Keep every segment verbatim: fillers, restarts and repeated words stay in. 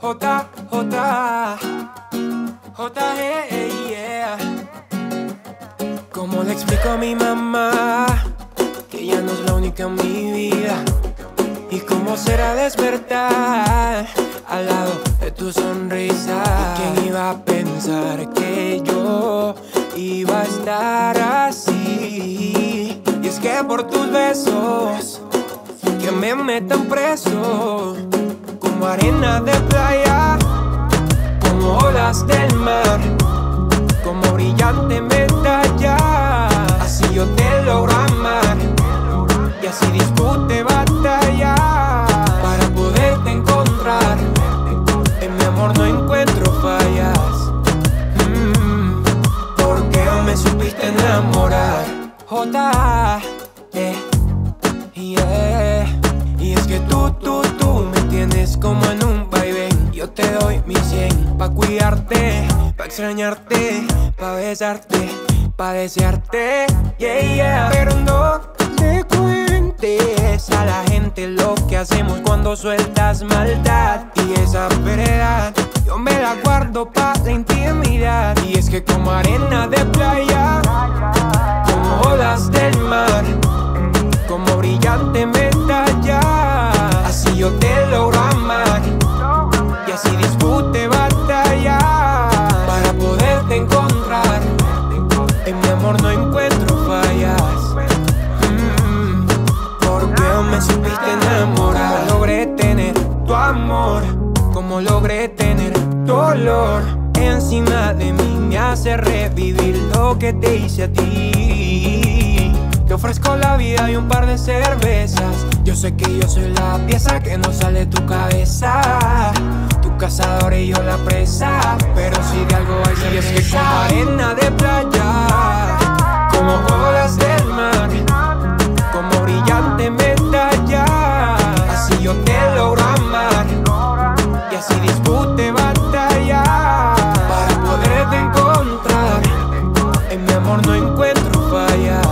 J, J, J, G, yeah. ¿Cómo le explico a mi mamá que ella no es la única en mi vida? ¿Y cómo será despertar al lado de tu sonrisa? ¿Quién iba a pensar que yo iba a estar así? Y es que por tus besos que me metan preso, como arena de playa, como olas del mar, como brillante medalla. Así yo te logro amar y así dispute batalla para poderte encontrar. En mi amor no encuentro fallas, mm, porque me supiste enamorar. J, eh, yeah. Y es que tú, tú, tú me tienes como en un vaivén. Yo te doy mi cien pa' cuidarte, pa' extrañarte, pa' besarte, pa' desearte, yeah, yeah. Pero no le cuentes a la gente lo que hacemos cuando sueltas maldad. Y esa verdad yo me la guardo pa' la intimidad. Y es que como arena de playa, como olas del mar, como brillante medalla, así yo te logro amar y así dispute batalla para poderte encontrar. En mi amor no encuentro fallas, mm, porque me supiste enamorar. Como logré tener tu amor, como logré tener tu olor encima de mí, me hace revivir lo que te hice a ti. Te ofrezco la vida y un par de cervezas. Yo sé que yo soy la pieza que no sale de tu cabeza, tu cazador y yo la presa. Pero si de algo hay certeza, y es que como arena de playa, como olas del mar, como brillante medalla, así yo te logro amar y así dispute batalla para poderte encontrar. En mi amor no encuentro fallas,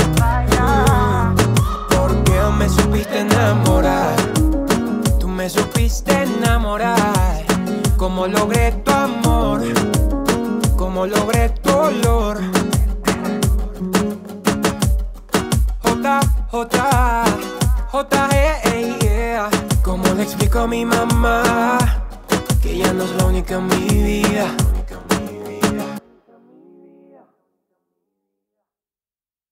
me supiste enamorar, tú me supiste enamorar. Como logré tu amor, como logré tu olor. J, J, J, G, yeah. Como le explico a mi mamá que ella no es la única en mi vida?